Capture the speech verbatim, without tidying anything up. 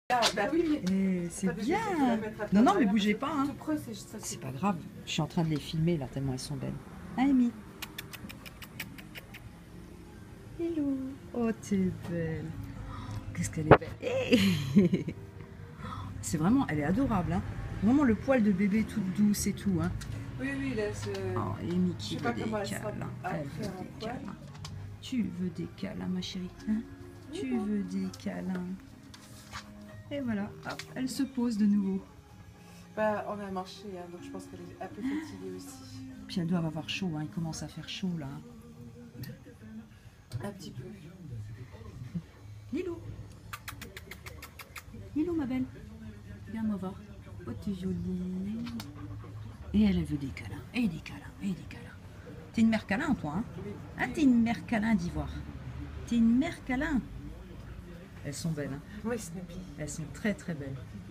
Ah, bah oui, Eh, c'est Attends, je vais bien. essayer de la mettre à Non, non, travers, mais parce bougez que pas. Hein. tout creux, c'est ça. C'est pas grave. Je suis en train de les filmer là, tellement elles sont belles. Hein, Amy? Hello. Oh, t'es belle. Qu'est-ce qu'elle est belle. Eh c'est vraiment, elle est adorable. Hein. Vraiment le poil de bébé toute douce et tout. Hein. Oui, oui, là, c'est... Oh, Amy qui Je sais veut pas des comment elle sera câlins. après Elle veut un des poil. câlins. Tu veux des câlins, ma chérie. Hein? Tu veux des câlins. Et voilà, hop, elle se pose de nouveau. Bah, on a marché, hein, donc je pense qu'elle est un peu fatiguée aussi. Puis elles doivent avoir chaud, hein. Il commence à faire chaud là. Un petit peu. Lilo. Lilo, ma belle. Viens, va. Oh, t'es jolie. Et elle, elle veut des câlins. Et des câlins. Et des câlins. T'es une mère câlin, toi, hein? Ah, t'es une mère câlin d'Ivoire. T'es une mère câlin. Elles sont belles, hein? Oui, Snoopy. Elles sont très, très belles.